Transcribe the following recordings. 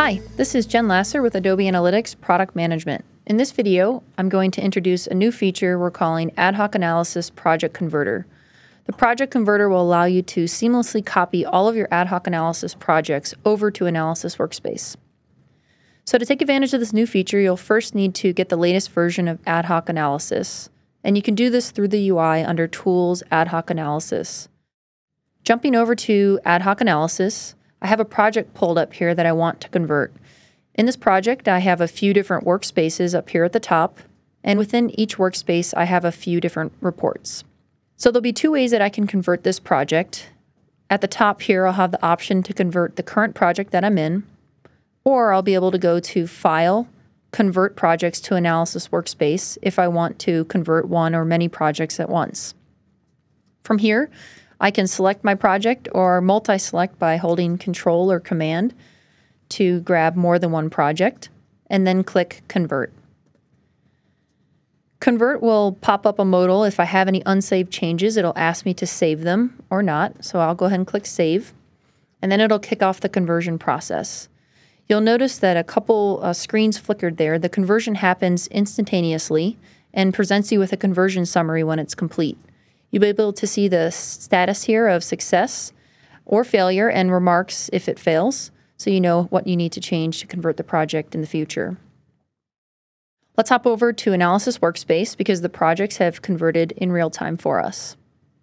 Hi, this is Jen Lasser with Adobe Analytics Product Management. In this video, I'm going to introduce a new feature we're calling Ad Hoc Analysis Project Converter. The Project Converter will allow you to seamlessly copy all of your ad hoc analysis projects over to Analysis Workspace. So to take advantage of this new feature, you'll first need to get the latest version of Ad Hoc Analysis. And you can do this through the UI under Tools, Ad Hoc Analysis. Jumping over to Ad Hoc Analysis, I have a project pulled up here that I want to convert. In this project, I have a few different workspaces up here at the top, and within each workspace, I have a few different reports. So there'll be two ways that I can convert this project. At the top here, I'll have the option to convert the current project that I'm in, or I'll be able to go to File, Convert Projects to Analysis Workspace if I want to convert one or many projects at once. From here, I can select my project or multi-select by holding Control or Command to grab more than one project, and then click Convert. Convert will pop up a modal. If I have any unsaved changes, it'll ask me to save them or not, so I'll go ahead and click Save, and then it'll kick off the conversion process. You'll notice that a couple screens flickered there. The conversion happens instantaneously and presents you with a conversion summary when it's complete. You'll be able to see the status here of success or failure and remarks if it fails, so you know what you need to change to convert the project in the future. Let's hop over to Analysis Workspace because the projects have converted in real time for us.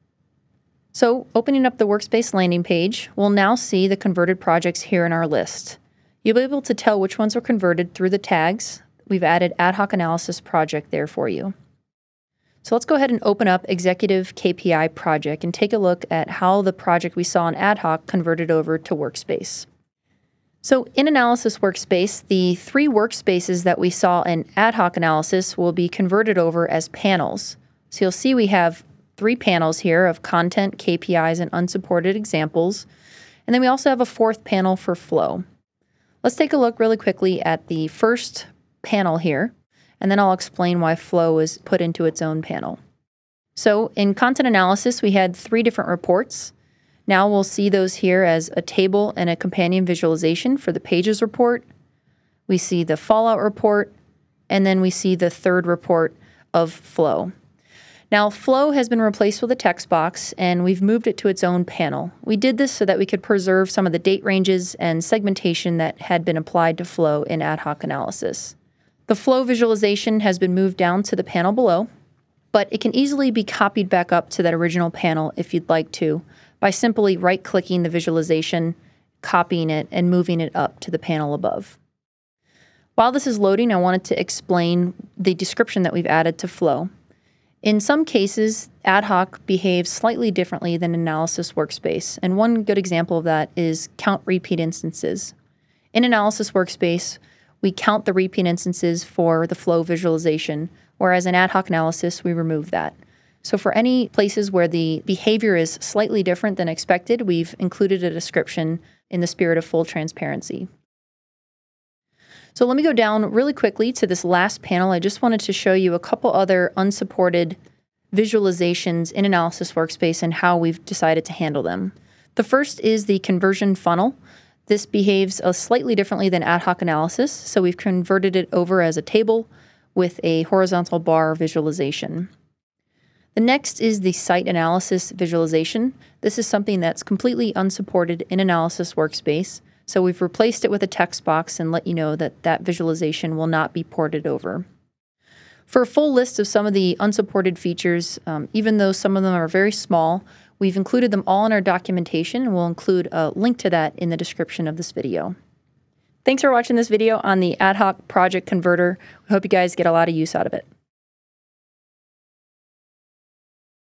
So, opening up the Workspace landing page, we'll now see the converted projects here in our list. You'll be able to tell which ones were converted through the tags. We've added Ad Hoc Analysis Project there for you. So let's go ahead and open up Executive KPI Project and take a look at how the project we saw in Ad Hoc converted over to Workspace. So in Analysis Workspace, the three workspaces that we saw in Ad Hoc Analysis will be converted over as panels. So you'll see we have three panels here of Content, KPIs, and Unsupported Examples. And then we also have a fourth panel for Flow. Let's take a look really quickly at the first panel here, and then I'll explain why Flow is put into its own panel. So in Content Analysis, we had three different reports. Now we'll see those here as a table and a companion visualization for the Pages report. We see the Fallout report, and then we see the third report of Flow. Now, Flow has been replaced with a text box, and we've moved it to its own panel. We did this so that we could preserve some of the date ranges and segmentation that had been applied to Flow in Ad Hoc Analysis. The Flow visualization has been moved down to the panel below, but it can easily be copied back up to that original panel if you'd like to, by simply right-clicking the visualization, copying it, and moving it up to the panel above. While this is loading, I wanted to explain the description that we've added to Flow. In some cases, Ad Hoc behaves slightly differently than Analysis Workspace, and one good example of that is count repeat instances. In Analysis Workspace, we count the repeat instances for the Flow visualization, whereas in Ad Hoc Analysis, we remove that. So for any places where the behavior is slightly different than expected, we've included a description in the spirit of full transparency. So let me go down really quickly to this last panel. I just wanted to show you a couple other unsupported visualizations in Analysis Workspace and how we've decided to handle them. The first is the conversion funnel. This behaves slightly differently than Ad Hoc Analysis, so we've converted it over as a table with a horizontal bar visualization. The next is the site analysis visualization. This is something that's completely unsupported in Analysis Workspace. So we've replaced it with a text box and let you know that that visualization will not be ported over. For a full list of some of the unsupported features, even though some of them are very small, we've included them all in our documentation, and we'll include a link to that in the description of this video. Thanks for watching this video on the Ad Hoc Project Converter. We hope you guys get a lot of use out of it.